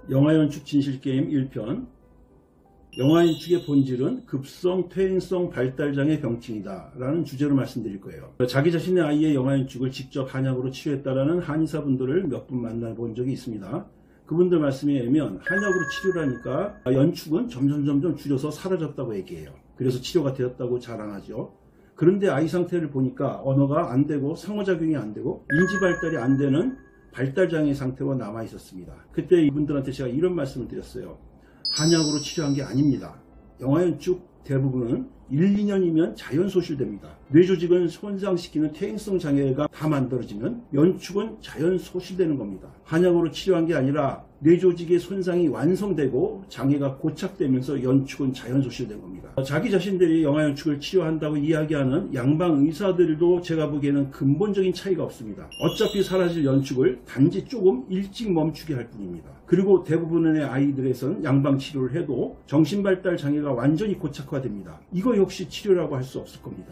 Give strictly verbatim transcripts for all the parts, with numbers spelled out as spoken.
영화연축 진실게임 일 편. 영화연축의 본질은 급성 퇴행성 발달장애 병증이다 라는 주제로 말씀드릴 거예요. 자기 자신의 아이의 영화연축을 직접 한약으로 치료했다라는 한의사분들을 몇 분 만나본 적이 있습니다. 그분들 말씀에 의하면 한약으로 치료를 하니까 연축은 점점 점점 줄여서 사라졌다고 얘기해요. 그래서 치료가 되었다고 자랑하죠. 그런데 아이 상태를 보니까 언어가 안 되고 상호작용이 안 되고 인지 발달이 안 되는 발달장애 상태로 남아 있었습니다. 그때 이분들한테 제가 이런 말씀을 드렸어요. 한약으로 치료한 게 아닙니다. 영화연축 대부분은 일, 이 년이면 자연 소실됩니다. 뇌조직은 손상시키는 퇴행성 장애가 다 만들어지면 연축은 자연 소실되는 겁니다. 한약으로 치료한 게 아니라 뇌조직의 손상이 완성되고 장애가 고착되면서 연축은 자연 소실된 겁니다. 자기 자신들이 영화연축을 치료한다고 이야기하는 양방 의사들도 제가 보기에는 근본적인 차이가 없습니다. 어차피 사라질 연축을 단지 조금 일찍 멈추게 할 뿐입니다. 그리고 대부분의 아이들에선 양방 치료를 해도 정신발달 장애가 완전히 고착화됩니다. 이거 역시 치료라고 할 수 없을 겁니다.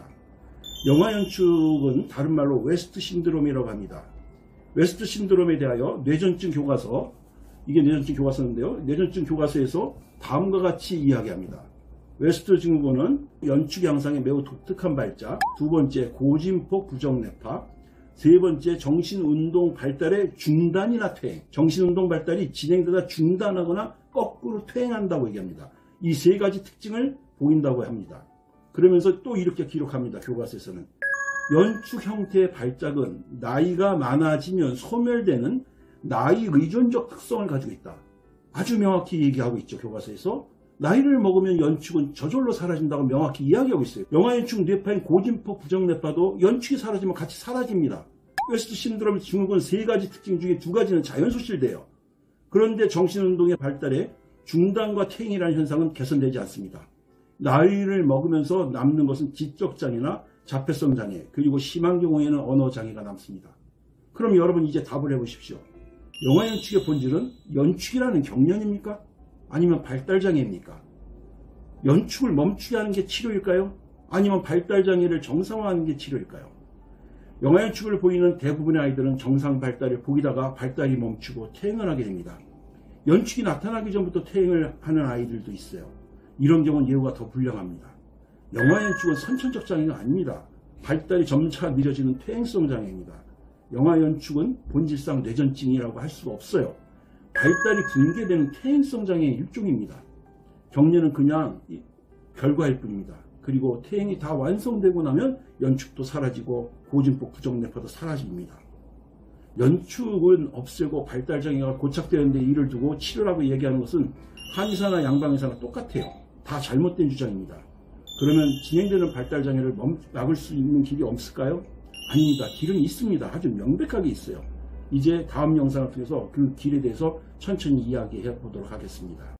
영화연축은 다른 말로 웨스트 신드롬이라고 합니다. 웨스트 신드롬에 대하여 뇌전증 교과서, 이게 뇌전증 교과서인데요. 뇌전증 교과서에서 다음과 같이 이야기합니다. 웨스트 증후군은 연축 양상의 매우 독특한 발작, 두 번째 고진폭 부정뇌파, 세 번째 정신운동 발달의 중단이나 퇴행, 정신운동 발달이 진행되다 중단하거나 거꾸로 퇴행한다고 얘기합니다. 이 세 가지 특징을 보인다고 합니다. 그러면서 또 이렇게 기록합니다. 교과서에서는 연축 형태의 발작은 나이가 많아지면 소멸되는 나이 의존적 특성을 가지고 있다. 아주 명확히 얘기하고 있죠. 교과서에서 나이를 먹으면 연축은 저절로 사라진다고 명확히 이야기하고 있어요. 영화연축 뇌파인 고진폭 부정뇌파도 연축이 사라지면 같이 사라집니다. 웨스트 신드롬 증후군 세 가지 특징 중에 두 가지는 자연 소실돼요. 그런데 정신운동의 발달에 중단과 퇴행이라는 현상은 개선되지 않습니다. 나이를 먹으면서 남는 것은 지적장애나 자폐성 장애, 그리고 심한 경우에는 언어장애가 남습니다. 그럼 여러분 이제 답을 해보십시오. 영화연축의 본질은 연축이라는 경련입니까? 아니면 발달장애입니까? 연축을 멈추게 하는 게 치료일까요? 아니면 발달장애를 정상화하는 게 치료일까요? 영화연축을 보이는 대부분의 아이들은 정상 발달을 보이다가 발달이 멈추고 퇴행을 하게 됩니다. 연축이 나타나기 전부터 퇴행을 하는 아이들도 있어요. 이런 경우는 예후가 더 불량합니다. 영화연축은 선천적 장애가 아닙니다. 발달이 점차 늦어지는 퇴행성 장애입니다. 영화연축은 본질상 뇌전증이라고 할 수가 없어요. 발달이 붕괴되는 퇴행성 장애의 일종입니다. 경련은 그냥 결과일 뿐입니다. 그리고 퇴행이 다 완성되고 나면 연축도 사라지고 고진폭 부정뇌파도 사라집니다. 연축은 없애고 발달장애가 고착되는데 이를 두고 치료라고 얘기하는 것은 한의사나 양방의사나 똑같아요. 다 잘못된 주장입니다. 그러면 진행되는 발달장애를 막을 수 있는 길이 없을까요? 아닙니다. 길은 있습니다. 아주 명백하게 있어요. 이제 다음 영상을 통해서 그 길에 대해서 천천히 이야기해 보도록 하겠습니다.